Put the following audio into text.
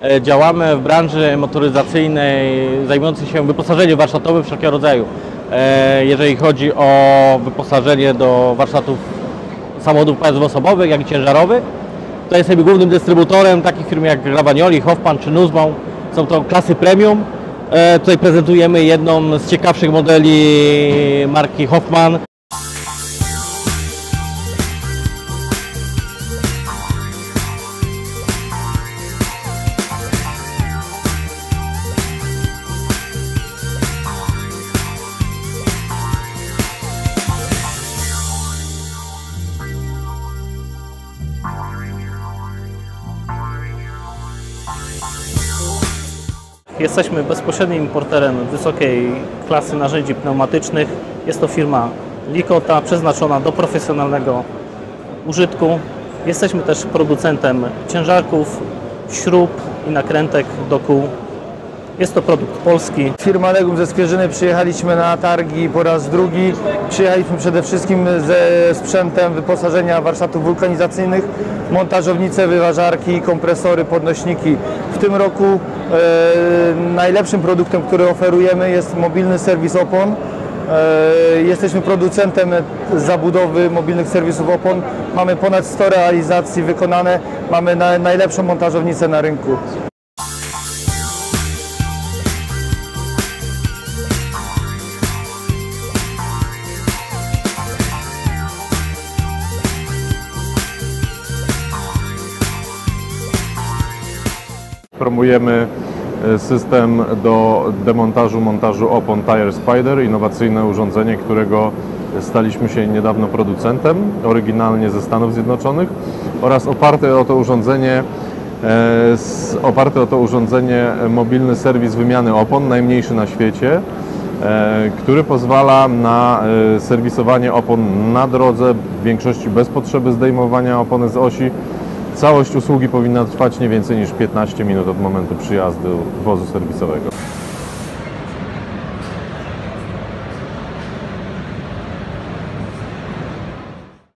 Działamy w branży motoryzacyjnej zajmującej się wyposażeniem warsztatowym wszelkiego rodzaju. Jeżeli chodzi o wyposażenie do warsztatów samochodów pojazdowo-osobowych, jak i ciężarowych, to jesteśmy głównym dystrybutorem takich firm jak Rabagnoli, Hoffman czy Nussbaum. Są to klasy premium. Tutaj prezentujemy jedną z ciekawszych modeli marki Hoffman. Jesteśmy bezpośrednim importerem wysokiej klasy narzędzi pneumatycznych. Jest to firma Likota, przeznaczona do profesjonalnego użytku. Jesteśmy też producentem ciężarków, śrub i nakrętek do kół. Jest to produkt polski. Firma Legum ze Skwierzyny, przyjechaliśmy na targi po raz drugi. Przyjechaliśmy przede wszystkim ze sprzętem wyposażenia warsztatów wulkanizacyjnych, montażownice, wyważarki, kompresory, podnośniki. W tym roku najlepszym produktem, który oferujemy, jest mobilny serwis opon. Jesteśmy producentem zabudowy mobilnych serwisów opon. Mamy ponad 100 realizacji wykonane. Mamy najlepszą montażownicę na rynku. Promujemy system do demontażu, montażu opon Tire Spider, innowacyjne urządzenie, którego staliśmy się niedawno producentem, oryginalnie ze Stanów Zjednoczonych, oraz oparte o to urządzenie mobilny serwis wymiany opon, najmniejszy na świecie, który pozwala na serwisowanie opon na drodze, w większości bez potrzeby zdejmowania opony z osi. Całość usługi powinna trwać nie więcej niż 15 minut od momentu przyjazdu wozu serwisowego.